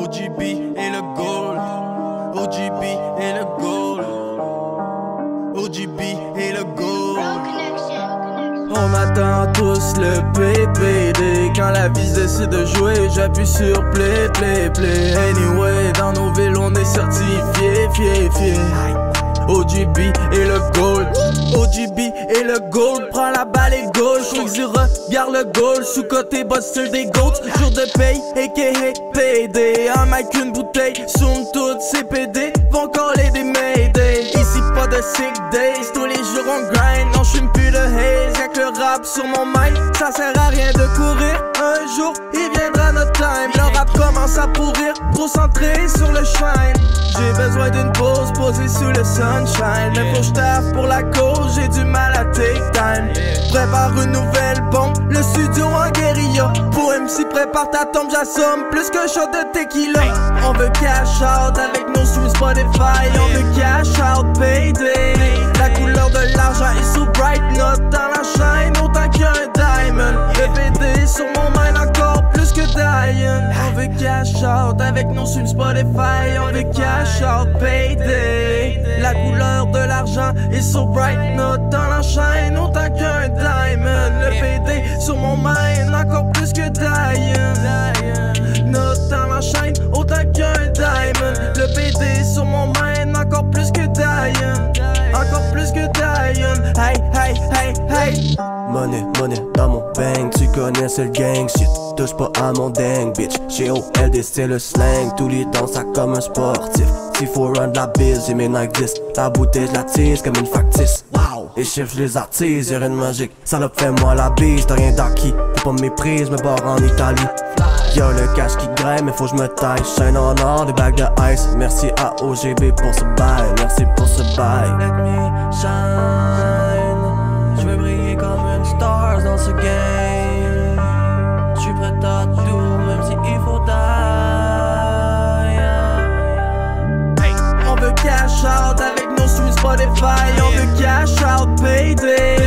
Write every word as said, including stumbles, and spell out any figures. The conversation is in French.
O G B et le gold. O G B et le gold. O G B et le gold. On attend tous le P P D. Quand la vie décide de jouer, j'appuie sur play, play, play. Anyway, dans nos villes on est certifié, fier, fier. O G B et le gold. O G B et le gold. Prends la balle et gauche. Choisis, regarde le gold. Sous-côté, boss sur des goats. Jour de paye, aka P D. Un mic, une bouteille. Soum toutes ces P D vont coller des Mayday. Ici pas de sick days. Tous les jours on grind. Non, j'fume plus de haze. Y'a que le rap sur mon mic. Ça sert à rien de courir. Un jour, il viendra notre time. Le rap commence à pourrir. Trop centré sur le shine. J'ai besoin d'une pause posée sous le sunshine. Mais faut j'taffe pour la cause, j'ai du mal à take time. Prépare une nouvelle bombe, le studio en guérilla. Pour M C prépare ta tombe, j'assomme plus qu'un shot de tequila. On veut cash out avec nos streams Spotify. On veut cash out payday. La couleur de l'argent est so bright, note dans la chaîne autant qu'un diamond. Le P D sur mon mind encore plus que Diane. On veut cash out avec nos streams Spotify. On veut cash out payday. La couleur de l'argent est so bright, note dans la chaîne autant qu'un diamond. Le P D sur mon mind encore plus que Diane. Note dans la chaîne autant qu'un diamond. Le P D sur mon mind encore plus que Diane. Encore plus que Diane. Hey, hey, hey, hey. Money, money dans mon bang, tu connais c'est le gang shit. Touche pas à mon dang bitch. Chez O L D c'est le slang. Tous les temps ça comme un sportif. S'il faut run de la bise, j'ai mes Nike dix. La bouteille je la tise comme une factice. Wow. Les chiffres je les attise, y'a rien de magique. Salope fais-moi la bise, t'as rien d'acquis. Faut pas me méprise, me barre en Italie. Y'a le cash qui grimpe, mais faut que je me taille. Shine en or, des bagues de ice. Merci à O G B pour ce bail, merci pour ce bail. Let me shine. J'veux briller comme une star dans ce game. J'suis prêt à tout, même si il faut die. Hey. On veut cash out avec nos streams Spotify. On veut cash out payday.